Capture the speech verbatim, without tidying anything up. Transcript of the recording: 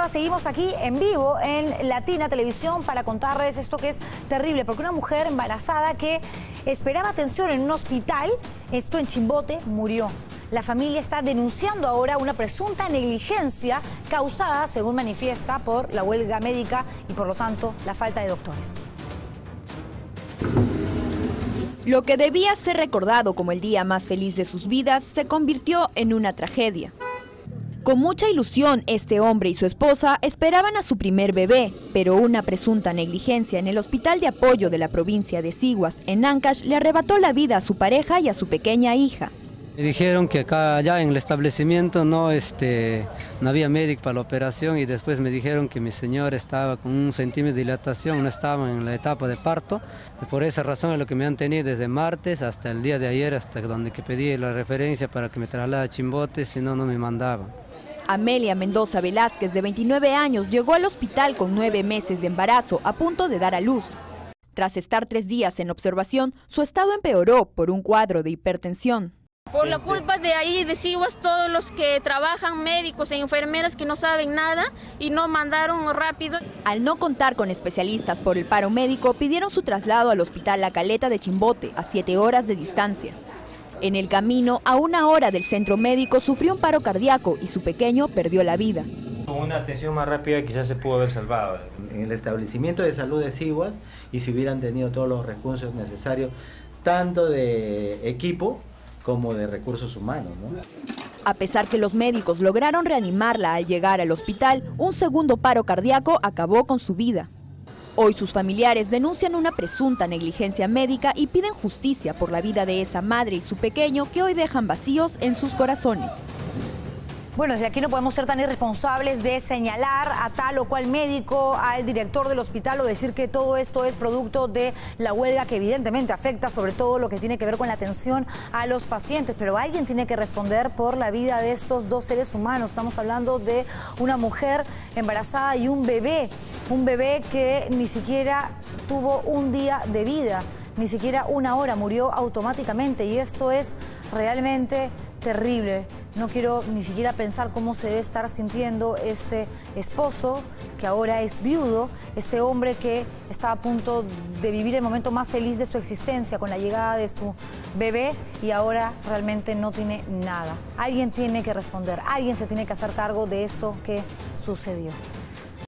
más, seguimos aquí en vivo en Latina Televisión para contarles esto que es terrible, porque una mujer embarazada que esperaba atención en un hospital, esto en Chimbote, murió. La familia está denunciando ahora una presunta negligencia causada, según manifiesta, por la huelga médica y por lo tanto la falta de doctores. Lo que debía ser recordado como el día más feliz de sus vidas se convirtió en una tragedia. Con mucha ilusión, este hombre y su esposa esperaban a su primer bebé, pero una presunta negligencia en el hospital de apoyo de la provincia de Siguas, en Ancash, le arrebató la vida a su pareja y a su pequeña hija. Me dijeron que acá allá en el establecimiento no, este, no había médico para la operación y después me dijeron que mi señora estaba con un centímetro de dilatación, no estaba en la etapa de parto. Y por esa razón es lo que me han tenido desde martes hasta el día de ayer, hasta donde que pedí la referencia para que me traslade a Chimbote, si no, no me mandaban. Amelia Mendoza Velázquez, de veintinueve años, llegó al hospital con nueve meses de embarazo, a punto de dar a luz. Tras estar tres días en observación, su estado empeoró por un cuadro de hipertensión. Por la culpa de ahí, de Siguas, todos los que trabajan, médicos e enfermeras que no saben nada y no mandaron rápido. Al no contar con especialistas por el paro médico, pidieron su traslado al hospital La Caleta de Chimbote, a siete horas de distancia. En el camino, a una hora del centro médico, sufrió un paro cardíaco y su pequeño perdió la vida. Con una atención más rápida quizás se pudo haber salvado. En el establecimiento de salud de Siguas, y si hubieran tenido todos los recursos necesarios, tanto de equipo como de recursos humanos, ¿no? A pesar que los médicos lograron reanimarla al llegar al hospital, un segundo paro cardíaco acabó con su vida. Hoy sus familiares denuncian una presunta negligencia médica y piden justicia por la vida de esa madre y su pequeño que hoy dejan vacíos en sus corazones. Bueno, desde aquí no podemos ser tan irresponsables de señalar a tal o cual médico, al director del hospital o decir que todo esto es producto de la huelga que evidentemente afecta sobre todo lo que tiene que ver con la atención a los pacientes. Pero alguien tiene que responder por la vida de estos dos seres humanos. Estamos hablando de una mujer embarazada y un bebé, un bebé que ni siquiera tuvo un día de vida, ni siquiera una hora, murió automáticamente y esto es realmente terrible. No quiero ni siquiera pensar cómo se debe estar sintiendo este esposo, que ahora es viudo, este hombre que está a punto de vivir el momento más feliz de su existencia con la llegada de su bebé y ahora realmente no tiene nada. Alguien tiene que responder, alguien se tiene que hacer cargo de esto que sucedió.